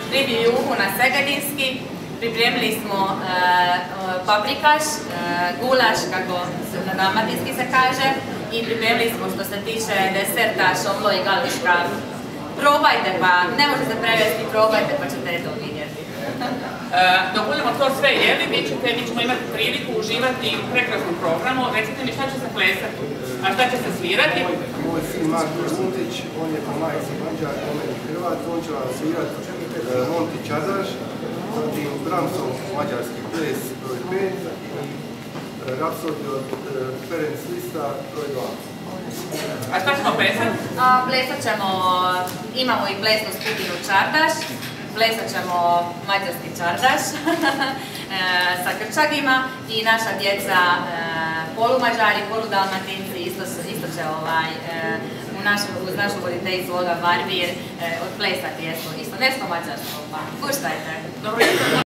ribju juhu na segadinski, pripremili smo paprikaš, gulaš, kako na dalmatinski se kaže, i pripremili smo što se tiče deserta, šomlo i galuška. Probajte pa, ne može se prevesti, probajte pa ćete to vidjeti. Dok budemo to sve jeli, mi ćemo imati priliku uživati u prekrasnom programu. Recite mi šta će se plesati, a šta će se svirati? Moj sin Marko Montić, on je po majici Mađar, po meni Hrvat, on će vam svirati Montić Čazaš, zatim Bramsov mađarski ples broj 5 i Rapsodiju od Ferenc Lista broj 2. A šta ćemo plesati? Plesat ćemo, imamo i plesnu skupinu Čardaš, plesat ćemo mađarski Čardaš sa krčagima i naša djeca polumađari, poludalmatinci isto će uz našu voditeljicu Olga Varvir odplesati isto nešto mađarsko, pa puštajte.